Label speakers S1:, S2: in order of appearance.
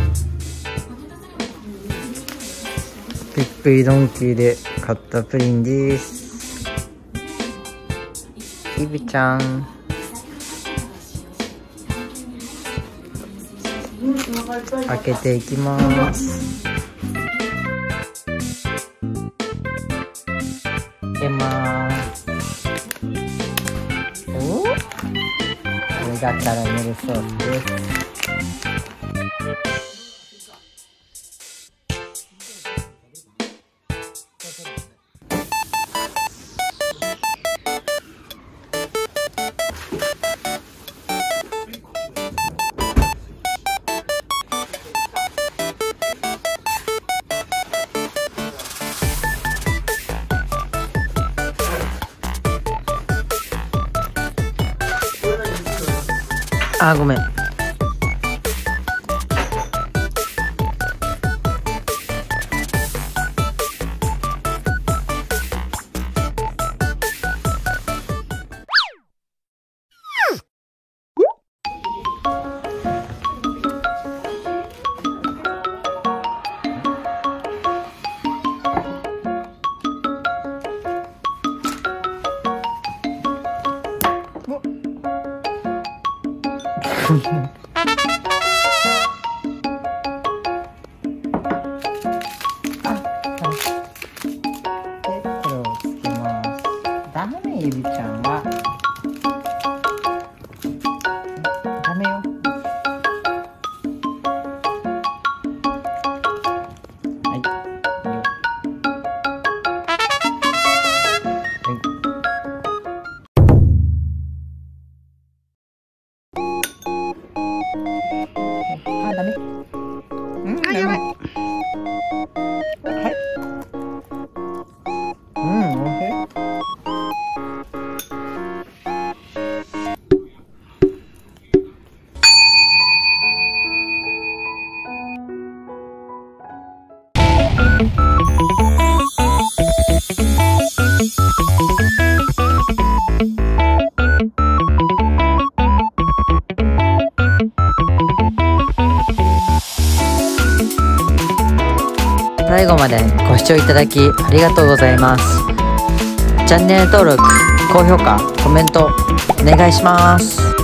S1: びっくりドンキーで買ったプリンです。イブちゃん。開けていきます。開けます。お、これがキャラメルソースです。あ、ごめん。ダメね、ゆびちゃんは。ダメよ。はい。あ、ダメ。あ、やばい。はい。おいしい。最後までご視聴いただきありがとうございます。チャンネル登録、高評価、コメントお願いします。